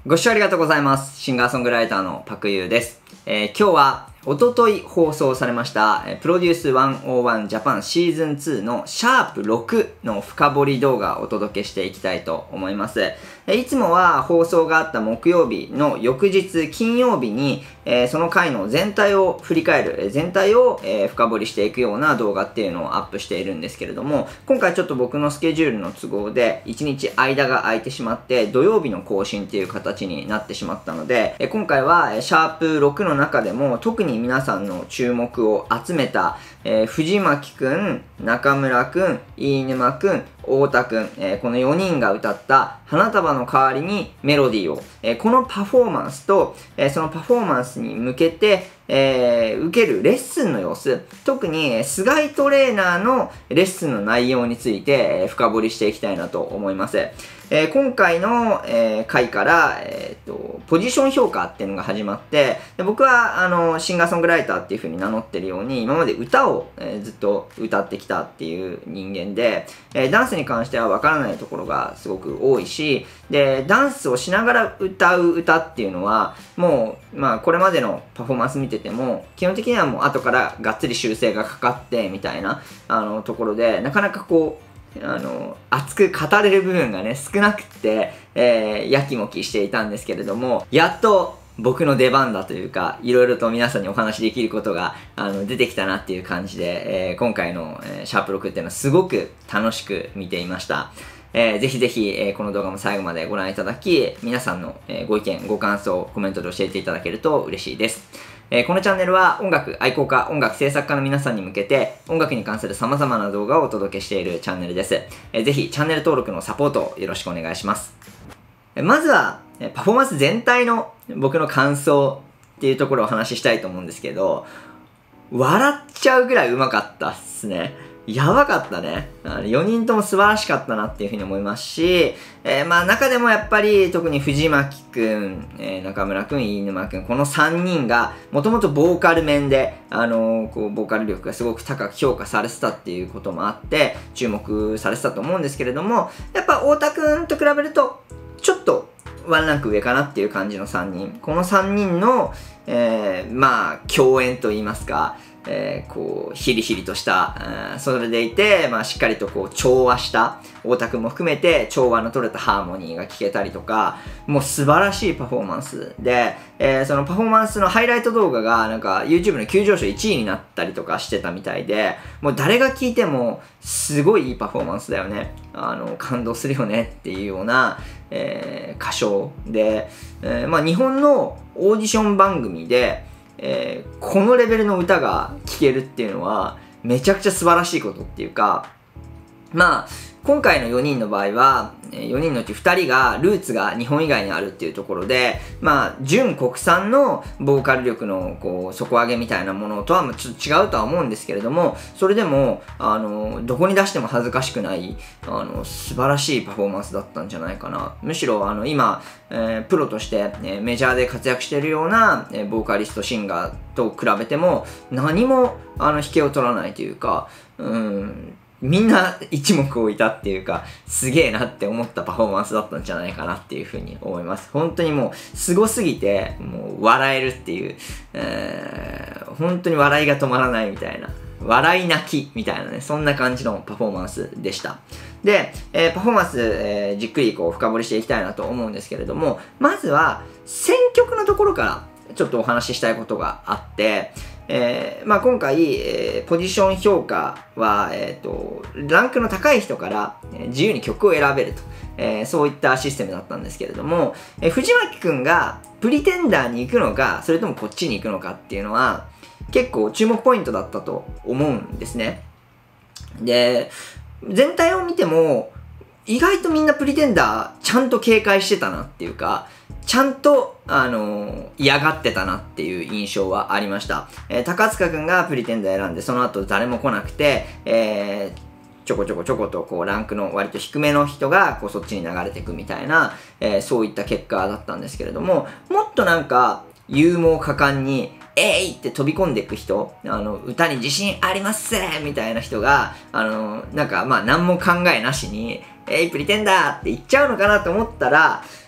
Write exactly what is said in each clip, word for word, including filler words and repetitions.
ご視聴ありがとうございます。シンガーソングライターのパクユーです。えー、今日はおととい放送されました、プロデュースひゃくいちジャパンシーズンツーのシャープろくの深掘り動画をお届けしていきたいと思います。いつもは放送があった木曜日の翌日金曜日に、えー、その回の全体を振り返る、全体を、えー、深掘りしていくような動画っていうのをアップしているんですけれども、今回ちょっと僕のスケジュールの都合でいちにち間が空いてしまって土曜日の更新っていう形になってしまったので、えー、今回はシャープろくの中でも特に皆さんの注目を集めた、えー、藤巻くん、中村くん、飯沼くん、太田くん、えー、このよにんが歌った花束の代わりにメロディーを、えー、このパフォーマンスと、えー、そのパフォーマンスに向けて、えー、受けるレッスンの様子、特に菅井トレーナーのレッスンの内容について、えー、深掘りしていきたいなと思います。えー、今回の、えー、回から、えーと、ポジション評価っていうのが始まって、で僕はあのシンガーソングライターっていう風に名乗ってるように、今まで歌を、えー、ずっと歌ってきたっていう人間で、えー、ダンスに関してはわからないところがすごく多いし、で、ダンスをしながら歌う歌っていうのは、もう、まあ、これまでのパフォーマンス見てても、基本的にはもう後からがっつり修正がかかって、みたいな、あの、ところで、なかなかこう、あの、熱く語れる部分がね、少なくって、えー、やきもきしていたんですけれども、やっと、僕の出番だというか、いろいろと皆さんにお話しできることが、あの、出てきたなっていう感じで、えー、今回の、えー、シャープろくっていうのはすごく楽しく見ていました。えー、ぜひぜひ、えー、この動画も最後までご覧いただき、皆さんの、えー、ご意見、ご感想、コメントで教えていただけると嬉しいです。えー、このチャンネルは音楽愛好家、音楽制作家の皆さんに向けて、音楽に関する様々な動画をお届けしているチャンネルです。えー、ぜひチャンネル登録のサポートをよろしくお願いします。えー、まずは、パフォーマンス全体の僕の感想っていうところをお話ししたいと思うんですけど、笑っちゃうぐらい上手かったっすね。やばかったね。よにんとも素晴らしかったなっていうふうに思いますし、えー、まあ中でもやっぱり特に藤巻くん、えー、中村くん、飯沼くん、このさんにんがもともとボーカル面で、あのー、こうボーカル力がすごく高く評価されてたっていうこともあって注目されてたと思うんですけれども、やっぱ太田くんと比べるとちょっとワンランク上かなっていう感じのさんにん。このさんにんの、えー、まあ共演といいますか、えー、こう、ヒリヒリとした、うん、それでいて、まあ、しっかりとこう、調和した、太田くんも含めて、調和の取れたハーモニーが聞けたりとか、もう素晴らしいパフォーマンスで、えー、そのパフォーマンスのハイライト動画が、なんか、YouTube の急上昇いちいになったりとかしてたみたいで、もう誰が聞いても、すごいいいパフォーマンスだよね。あの、感動するよねっていうような、えー、歌唱で、えー、まあ、日本のオーディション番組で、えー、このレベルの歌が聴けるっていうのはめちゃくちゃ素晴らしいことっていうか、まあ今回のよにんの場合はよにんのうちふたりがルーツが日本以外にあるっていうところで、まあ純国産のボーカル力のこう底上げみたいなものとはちょっと違うとは思うんですけれども、それでもあのどこに出しても恥ずかしくないあの素晴らしいパフォーマンスだったんじゃないかな。むしろあの今、えー、プロとして、えー、メジャーで活躍しているような、えー、ボーカリストシンガーと比べても何もあの引けを取らないというか、うんみんな一目置いたっていうか、すげえなって思ったパフォーマンスだったんじゃないかなっていうふうに思います。本当にもう、すごすぎて、もう笑えるっていう、えー、本当に笑いが止まらないみたいな、笑い泣きみたいなね、そんな感じのパフォーマンスでした。で、えー、パフォーマンス、えー、じっくりこう深掘りしていきたいなと思うんですけれども、まずは選曲のところからちょっとお話ししたいことがあって、えーまあ、今回、えー、ポジション評価は、えーと、ランクの高い人から、えー、自由に曲を選べると、えー、そういったシステムだったんですけれども、えー、藤巻くんがプリテンダーに行くのか、それともこっちに行くのかっていうのは結構注目ポイントだったと思うんですね。で、全体を見ても意外とみんなプリテンダーちゃんと警戒してたなっていうか、ちゃんと、あのー、嫌がってたなっていう印象はありました。えー、高塚くんがプリテンダー選んで、その後誰も来なくて、えー、ちょこちょこちょことこうランクの割と低めの人がこうそっちに流れていくみたいな、えー、そういった結果だったんですけれども、もっとなんか勇猛果敢にえいって飛び込んでいく人、あの歌に自信ありますみたいな人が、あのなんかまあ何も考えなしにえいプリテンダーって言っちゃうのかなと思ったら、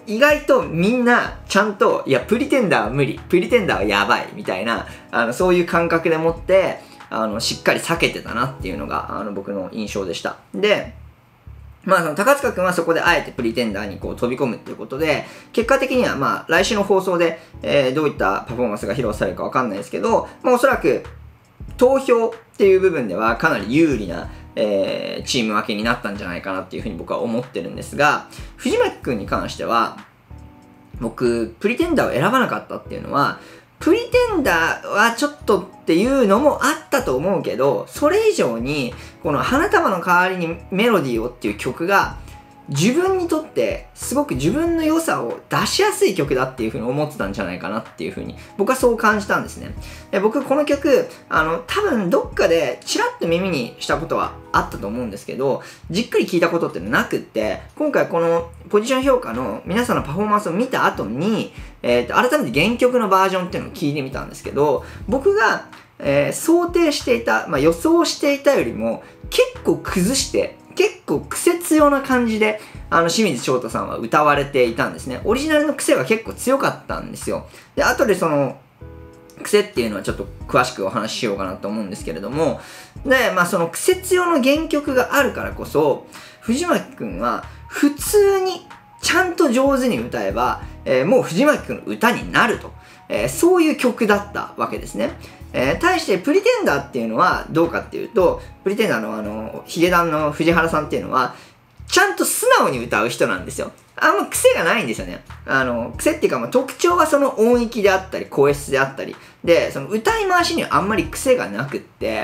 意外とみんなちゃんと、いや、プリテンダーは無理、プリテンダーはやばい、みたいな、あの、そういう感覚でもって、あの、しっかり避けてたなっていうのが、あの、僕の印象でした。で、まあ、その高塚くんはそこであえてプリテンダーにこう飛び込むっていうことで、結果的にはまあ、来週の放送で、えー、どういったパフォーマンスが披露されるかわかんないですけど、まあ、おそらく、投票っていう部分ではかなり有利な、えー、チーム分けになったんじゃないかなっていうふうに僕は思ってるんですが、藤巻くんに関しては、僕、プリテンダーを選ばなかったっていうのは、プリテンダーはちょっとっていうのもあったと思うけど、それ以上に、この花束の代わりにメロディーをっていう曲が、自分にとってすごく自分の良さを出しやすい曲だっていう風に思ってたんじゃないかなっていう風に僕はそう感じたんですね。で僕この曲あの多分どっかでチラッと耳にしたことはあったと思うんですけど、じっくり聞いたことってなくって、今回このポジション評価の皆さんのパフォーマンスを見た後に、えーと、改めて原曲のバージョンっていうのを聞いてみたんですけど、僕が、えー、想定していた、まあ、予想していたよりも結構崩して結構癖強な感じで、あの、清水翔太さんは歌われていたんですね。オリジナルの癖が結構強かったんですよ。で、後でその、癖っていうのはちょっと詳しくお話ししようかなと思うんですけれども、で、まあその癖強の原曲があるからこそ、藤巻くんは普通にちゃんと上手に歌えば、えー、もう藤巻くんの歌になると。えー、そういう曲だったわけですね。えー、対してプリテンダーっていうのはどうかっていうと、プリテンダーのあの、ヒゲダンの藤原さんっていうのは、ちゃんと素直に歌う人なんですよ。あんま癖がないんですよね。あの、癖っていうか、まあ、特徴はその音域であったり、声質であったり。で、その歌い回しにはあんまり癖がなくって、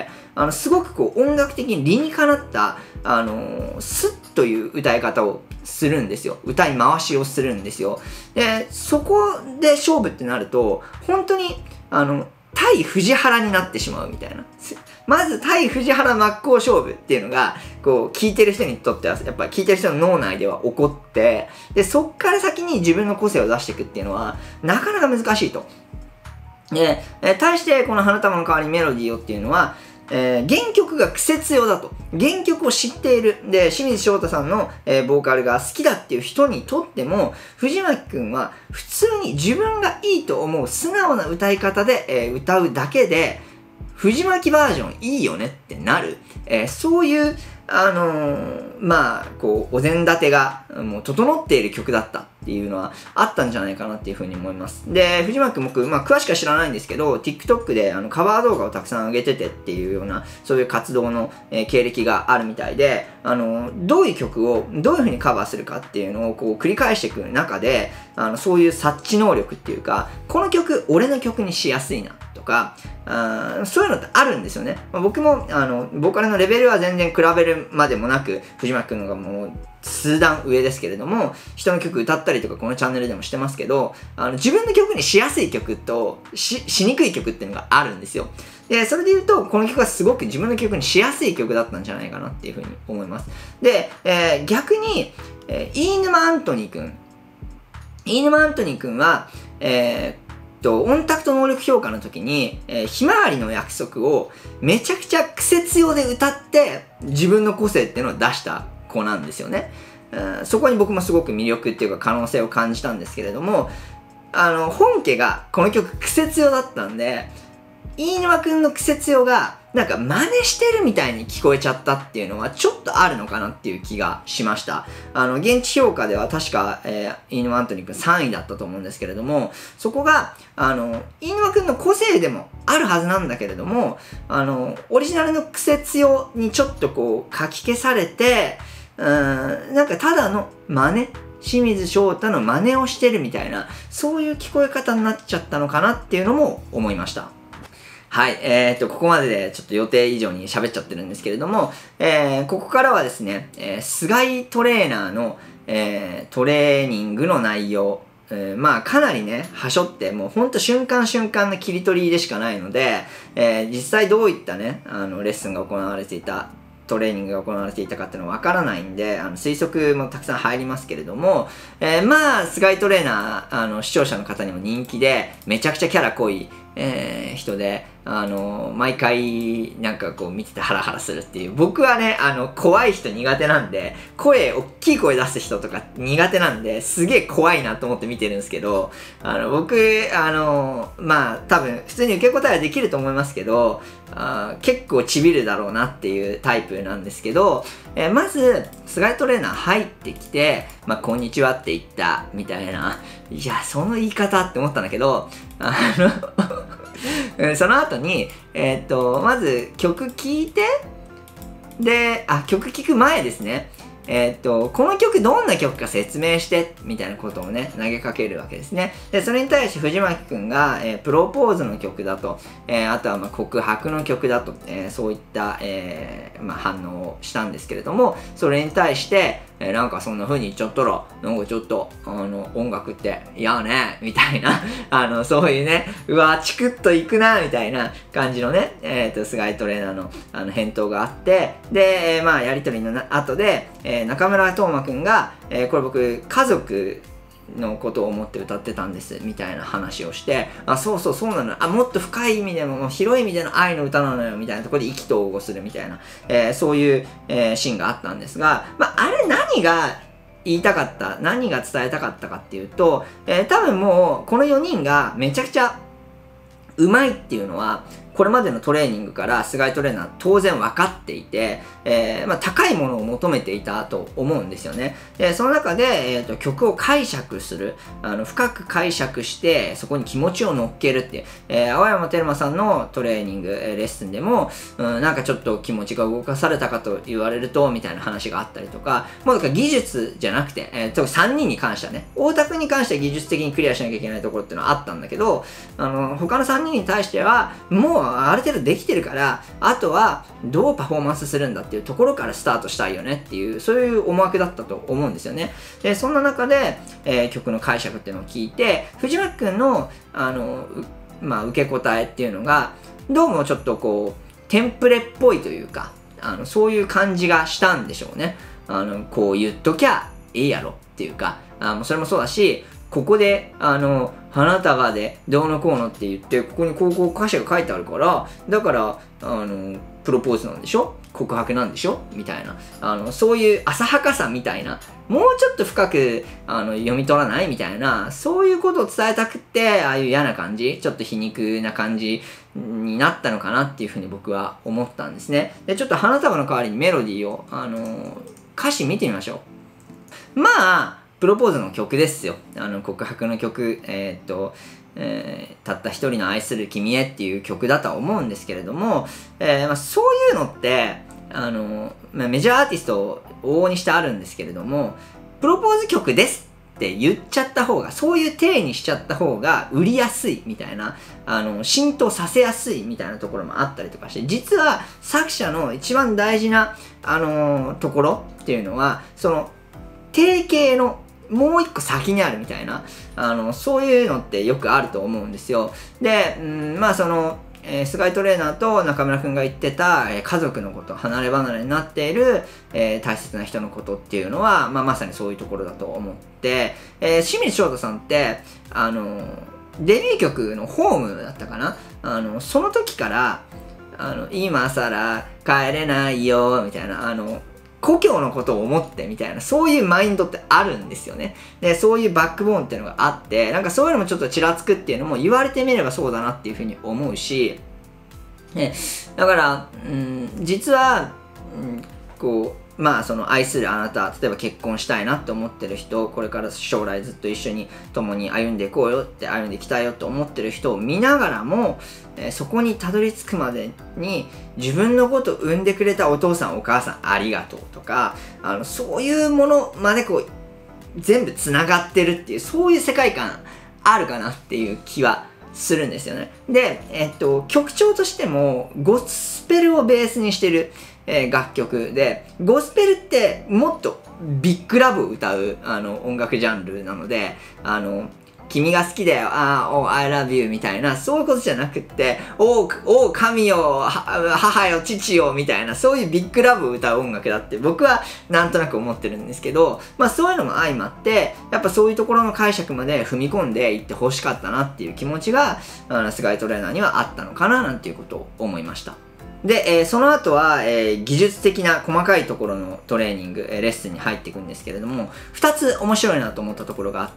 あの、すごくこう音楽的に理にかなった、あの、スッという歌い方をするんですよ。歌い回しをするんですよ。で、そこで勝負ってなると、本当に、あの、対藤原になってしまうみたいな。まず対藤原真っ向勝負っていうのが、こう、聞いてる人にとっては、やっぱ聞いてる人の脳内では起こって、で、そっから先に自分の個性を出していくっていうのは、なかなか難しいと。で、え対して、この花束の代わりにメロディーをっていうのは、えー、原曲が癖強だと。原曲を知っている。で、清水翔太さんの、えー、ボーカルが好きだっていう人にとっても、藤巻くんは普通に自分がいいと思う素直な歌い方で、えー、歌うだけで、藤巻バージョンいいよねってなる。えー、そういう、あのー、まあ、こう、お膳立てがもう整っている曲だったっていうのはあったんじゃないかなっていうふうに思います。で、藤巻くん僕、まあ、詳しくは知らないんですけど、TikTok であのカバー動画をたくさん上げててっていうような、そういう活動の、えー、経歴があるみたいで、あのー、どういう曲をどういうふうにカバーするかっていうのをこう繰り返していく中で、あの、そういう察知能力っていうか、この曲、俺の曲にしやすいなとか、あそういうのってあるんですよね。まあ、僕も、あの、ボーカルのレベルは全然比べるまでもなく、藤巻くんのがもう数段上ですけれども、人の曲歌ったりとかこのチャンネルでもしてますけど、あの、自分の曲にしやすい曲とし、しにくい曲っていうのがあるんですよ。で、それで言うと、この曲はすごく自分の曲にしやすい曲だったんじゃないかなっていうふうに思います。で、えー、逆に、えー、飯沼アントニーくん。飯沼アントニーくんは、えー、と、オンタクト能力評価の時に、えー、ひまわりの約束をめちゃくちゃ癖強で歌って自分の個性っていうのを出した子なんですよね。うん、そこに僕もすごく魅力っていうか可能性を感じたんですけれども、あの、本家がこの曲癖強だったんで、飯沼くんの癖強がなんか真似してるみたいに聞こえちゃったっていうのはちょっとあるのかなっていう気がしました。あの、現地評価では確か、えー、飯沼アントニーくんさんいだったと思うんですけれども、そこが、あの、飯沼くんの個性でもあるはずなんだけれども、あの、オリジナルの癖強にちょっとこう書き消されて、うーん、なんかただの真似清水翔太の真似をしてるみたいな、そういう聞こえ方になっちゃったのかなっていうのも思いました。はい、えー、っと、ここまででちょっと予定以上に喋っちゃってるんですけれども、えー、ここからはですね、えー、菅井トレーナーの、えー、トレーニングの内容、えー、まあかなりね、はしょって、もうほんと瞬間瞬間の切り取りでしかないので、えー、実際どういったね、あの、レッスンが行われていた、トレーニングが行われていたかっていうのはわからないんで、あの推測もたくさん入りますけれども、えー、まあ、菅井トレーナー、あの、視聴者の方にも人気で、めちゃくちゃキャラ濃い、 えー、人で、あの、毎回、なんかこう見ててハラハラするっていう。僕はね、あの、怖い人苦手なんで、声、大きい声出す人とか苦手なんで、すげえ怖いなと思って見てるんですけど、あの、僕、あの、まあ、多分、普通に受け答えはできると思いますけど、あ結構ちびるだろうなっていうタイプなんですけど、えー、まず、菅井トレーナー入ってきて、まあ、こんにちはって言った、みたいな。いや、その言い方って思ったんだけど、あの、その後に、えー、っと、まず曲聴いて、で、あ、曲聴く前ですね。えー、っと、この曲どんな曲か説明して、みたいなことをね、投げかけるわけですね。で、それに対して藤巻くんが、えー、プロポーズの曲だと、えー、あとはまあ告白の曲だと、えー、そういった、えーまあ、反応をしたんですけれども、それに対して、えー、なんかそんな風に言っちゃったら、なんかちょっと、あの、音楽って、いやね、みたいな、あの、そういうね、うわ、チクッといくな、みたいな感じのね、えっと、菅井トレーナーの、あの、返答があって、で、えー、まあ、やりとりの後で、えー、中村斗真くんが、えー、これ僕、家族のことを思って歌ってたんです、みたいな話をして、あ、そうそうそうなの、あ、もっと深い意味でも、広い意味での愛の歌なのよ、みたいなところで意気投合するみたいな、えー、そういう、えー、シーンがあったんですが、まあ、あれ何が言いたかった、何が伝えたかったかっていうと、えー、多分もう、このよにんがめちゃくちゃうまいっていうのは、これまでのトレーニングから菅井トレーナー当然分かっていて、えーまあ、高いものを求めていたと思うんですよね。でその中で、えーと、曲を解釈する、あの深く解釈してそこに気持ちを乗っけるっていう、えー、青山テルマさんのトレーニング、えー、レッスンでも、うん、なんかちょっと気持ちが動かされたかと言われるとみたいな話があったりとか、もうなんか技術じゃなくて、えー、特にさんにんに関してはね、大田君に関しては技術的にクリアしなきゃいけないところっていうのはあったんだけど、あの他のさんにんに対してはもうある程度できてるから、あとはどうパフォーマンスするんだっていうところからスタートしたいよねっていう、そういう思惑だったと思うんですよね。でそんな中で、えー、曲の解釈っていうのを聞いて、藤巻くんのあの、まあ、受け答えっていうのがどうもちょっとこうテンプレっぽいというか、あのそういう感じがしたんでしょうね。あのこう言っときゃいいやろっていうか、あもうそれもそうだし、ここであの花束でどうのこうのって言って、ここにこうこう歌詞が書いてあるから、だからあのプロポーズなんでしょ、告白なんでしょみたいな、あのそういう浅はかさみたいな、もうちょっと深くあの読み取らないみたいな、そういうことを伝えたくって、ああいう嫌な感じ、ちょっと皮肉な感じになったのかなっていうふうに僕は思ったんですね。でちょっと花束の代わりにメロディーをあの歌詞見てみましょう。まあプロポーズの曲ですよ。あの告白の曲、えー、っと、えー、たった一人の愛する君へっていう曲だとは思うんですけれども、えーまあ、そういうのってあの、まあ、メジャーアーティストを往々にしてあるんですけれども、プロポーズ曲ですって言っちゃった方が、そういう体にしちゃった方が売りやすいみたいな、あの浸透させやすいみたいなところもあったりとかして、実は作者の一番大事な、あのー、ところっていうのは、その定型のもう一個先にあるみたいな、あのそういうのってよくあると思うんですよ。で、うん、まあその、えー、菅井トレーナーと中村くんが言ってた、えー、家族のこと、離れ離れになっている、えー、大切な人のことっていうのは、まあ、まさにそういうところだと思って、えー、清水翔太さんってあのデビュー曲のホームだったかな、あのその時からあの今更帰れないよみたいな、あの故郷のことを思ってみたいな、そういうマインドってあるんですよね。で、そういうバックボーンっていうのがあって、なんかそういうのもちょっとちらつくっていうのも言われてみればそうだなっていうふうに思うし、ね、だから、うん、実は、うん、こう、まあその愛するあなた、例えば結婚したいなって思ってる人、これから将来ずっと一緒に共に歩んでいこうよって歩んでいきたいよって思ってる人を見ながらも、えー、そこにたどり着くまでに自分のことを産んでくれたお父さんお母さんありがとうとか、あのそういうものまでこう全部つながってるっていう、そういう世界観あるかなっていう気はするんですよね。で、えっと曲調としてもゴスペルをベースにしてるえー、楽曲で、ゴスペルってもっとビッグラブを歌うあの音楽ジャンルなので、あの君が好きだよ、ああ、oh, I love you みたいな、そういうことじゃなくって、おう、おう、神よ、母よ、父よ、みたいな、そういうビッグラブを歌う音楽だって僕はなんとなく思ってるんですけど、まあそういうのも相まって、やっぱそういうところの解釈まで踏み込んでいってほしかったなっていう気持ちが、あの、菅井トレーナーにはあったのかな、なんていうことを思いました。で、えー、その後は、えー、技術的な細かいところのトレーニング、えー、レッスンに入っていくんですけれども、二つ面白いなと思ったところがあって、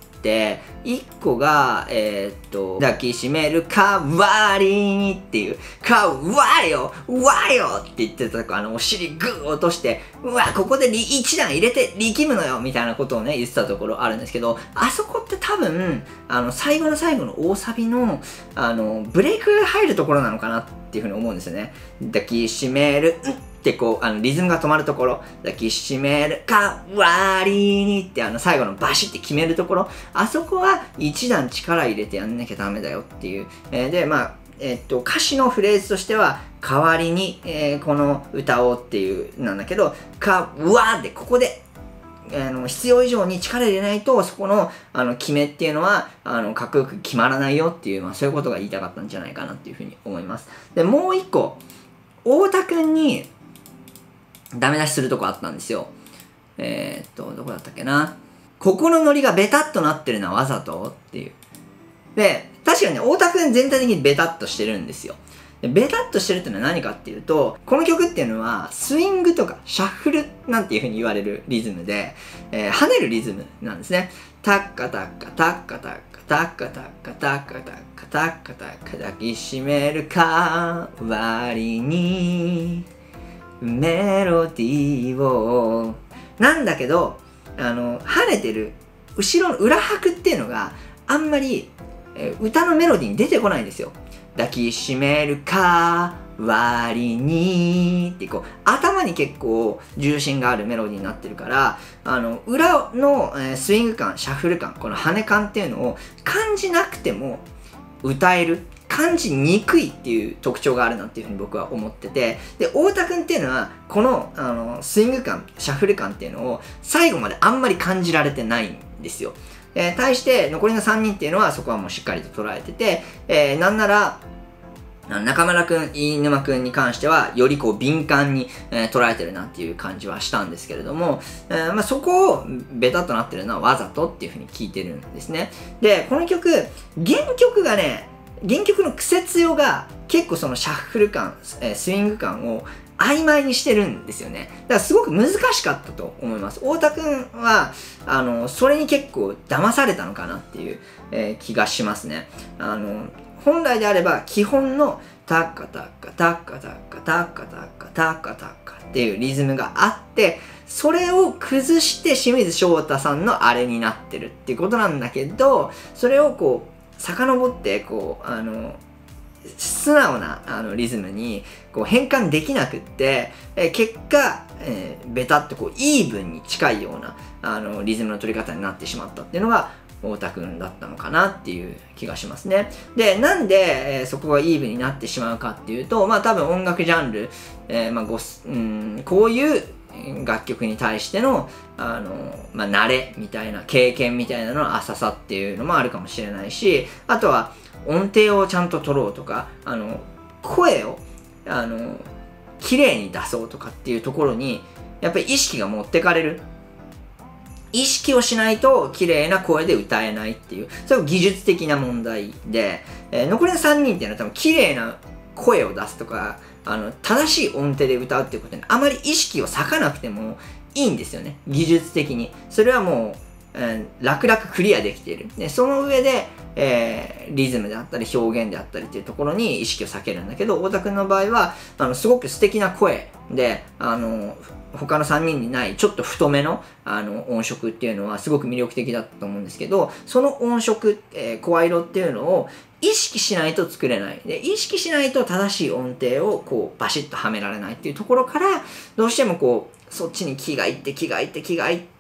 一個が、えー、っと、抱きしめる代わりにっていう、かわよわよって言ってたとこ、あの、お尻グー落として、うわ、ここで一段入れて力むのよみたいなことをね、言ってたところあるんですけど、あそこって多分、あの、最後の最後の大サビの、あの、ブレイクが入るところなのかなっていうふうに思うんですよね。抱きしめる、んってこう、あの、リズムが止まるところ、抱きしめる代わりにって、あの、最後のバシって決めるところ、あそこは一段力入れてやんなきゃダメだよっていう。えー、で、まあ、えー、っと、歌詞のフレーズとしては、代わりに、えー、この歌をっていうなんだけど、かわで、ここで、あの、必要以上に力入れないと、そこの、あの、決めっていうのは、あの、かっこよく決まらないよっていう、まあ、そういうことが言いたかったんじゃないかなっていうふうに思います。で、もう一個、太田くんに、ダメ出しするとこあったんですよ。えー、っと、どこだったっけな。ここのノリがベタっとなってるのはわざとっていう。で、確かにね、太田くん全体的にベタっとしてるんですよ。でベタっとしてるっていうのは何かっていうと、この曲っていうのは、スイングとかシャッフルなんていう風に言われるリズムで、えー、跳ねるリズムなんですね。タッカタッカタッカタッカタッカタッカタッカタッカタッカタッカ抱きしめる代わりにメロディーをなんだけど、あの、跳ねてる後ろの裏拍っていうのがあんまり、えー、歌のメロディーに出てこないんですよ。抱きしめる代わりにってこう頭に結構重心があるメロディーになってるから、あの裏の、えー、スイング感、シャッフル感、この跳ね感っていうのを感じなくても歌える、感じにくいっていう特徴があるなっていうふうに僕は思ってて、で太田くんっていうのはこの、あのスイング感、シャッフル感っていうのを最後まであんまり感じられてないんですよ。えー、対して残りのさんにんっていうのはそこはもうしっかりと捉えてて、えー、なんなら中村くん、飯沼くんに関してはよりこう敏感に、えー、捉えてるなっていう感じはしたんですけれども、えーまあ、そこをベタっとなってるのはわざとっていうふうに聞いてるんですね。で、この曲、原曲がね、原曲の癖強が結構そのシャッフル感、えー、スイング感を曖昧にしてるんですよね。だからすごく難しかったと思います。太田くんは、あの、それに結構騙されたのかなっていう、えー、気がしますね。あの、本来であれば基本のタッカタッカタッカタッカタッカタッカタッカタッカっていうリズムがあって、それを崩して清水翔太さんのあれになってるっていうことなんだけど、それをこう、遡ってこう、あの、素直なあのリズムにこう変換できなくって、えー、結果、えー、ベタっとこうイーブンに近いようなあのリズムの取り方になってしまったっていうのが太田くんだったのかなっていう気がしますね。で、なんで、えー、そこがイーブンになってしまうかっていうと、まあ多分音楽ジャンル、えー、まあごうんこういう楽曲に対しての、あの、まあ、慣れみたいな、経験みたいなの浅さっていうのもあるかもしれないし、あとは音程をちゃんと取ろうとか、あの、声を、あの、綺麗に出そうとかっていうところに、やっぱり意識が持ってかれる。意識をしないと綺麗な声で歌えないっていう、それは技術的な問題で、えー、残りのさんにんっていうのは多分綺麗な声を出すとか、あの、正しい音程で歌うっていうことにあまり意識を割かなくてもいいんですよね。技術的に。それはもう、えー、楽々クリアできている。で、その上で、えー、リズムであったり表現であったりっていうところに意識を避けるんだけど、太田くんの場合は、あの、すごく素敵な声で、あの、他のさんにんにないちょっと太めの、あの、音色っていうのはすごく魅力的だったと思うんですけど、その音色、えー、声色っていうのを意識しないと作れない。で、意識しないと正しい音程をこうバシッとはめられないっていうところから、どうしてもこう、そっちに気がいって気がいって気がいっ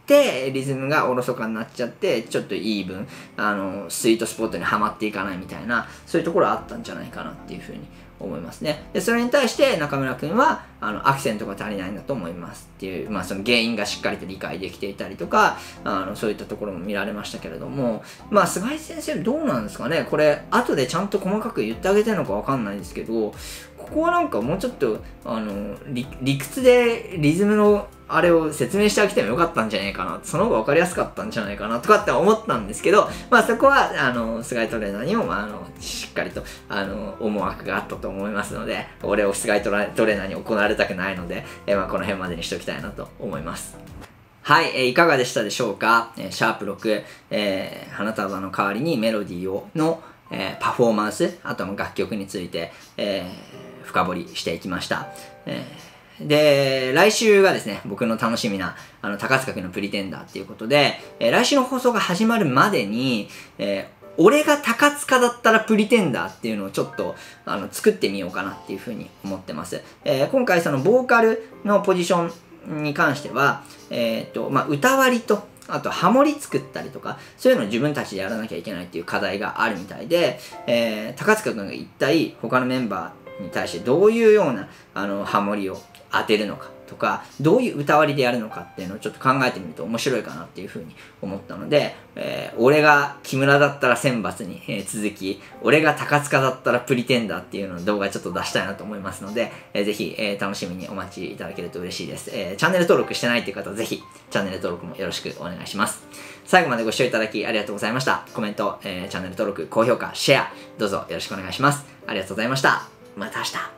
てリズムがおろそかになっちゃってちょっとイーブンあのスイートスポットにはまっていかないみたいなそういうところあったんじゃないかなっていうふうに思いますね。でそれに対して中村君はあのアクセントが足りないんだと思いますっていう、まあ、その原因がしっかりと理解できていたりとかあのそういったところも見られましたけれども、まあ菅井先生どうなんですかね、これ後でちゃんと細かく言ってあげてるのかわかんないですけど、ここはなんかもうちょっとあの 理, 理屈でリズムのあれを説明してあげてもよかったんじゃないかな、その方が分かりやすかったんじゃないかなとかって思ったんですけど、まあそこはあの菅井トレーナーにも、まあ、あのしっかりとあの思惑があったと思いますので、俺を菅井トレーナーに行われたくないので、えまあ、この辺までにしておきたいなと思います。はい、えー、いかがでしたでしょうか。えー、シャープろく、えー、花束の代わりにメロディーをの、えー、パフォーマンス、あとは楽曲について、えー、深掘りしていきました。えー、で、来週がですね、僕の楽しみな、あの、高塚くんのプリテンダーっていうことで、えー、来週の放送が始まるまでに、えー俺が高塚だったらプリテンダーっていうのをちょっとあの作ってみようかなっていうふうに思ってます。えー、今回そのボーカルのポジションに関しては、えっと、まあ、歌割りと、あとハモリ作ったりとか、そういうのを自分たちでやらなきゃいけないっていう課題があるみたいで、えー、高塚くんが一体他のメンバーに対してどういうようなあのハモリを当てるのかとか、どういう歌割りでやるのかっていうのをちょっと考えてみると面白いかなっていうふうに思ったので、えー、俺が木村だったら選抜に、えー、続き、俺が高塚だったらプリテンダーっていうのを動画ちょっと出したいなと思いますので、えー、ぜひ、えー、楽しみにお待ちいただけると嬉しいです。えー、チャンネル登録してないっていう方はぜひチャンネル登録もよろしくお願いします。最後までご視聴いただきありがとうございました。コメント、えー、チャンネル登録、高評価、シェア、どうぞよろしくお願いします。ありがとうございました。また明日。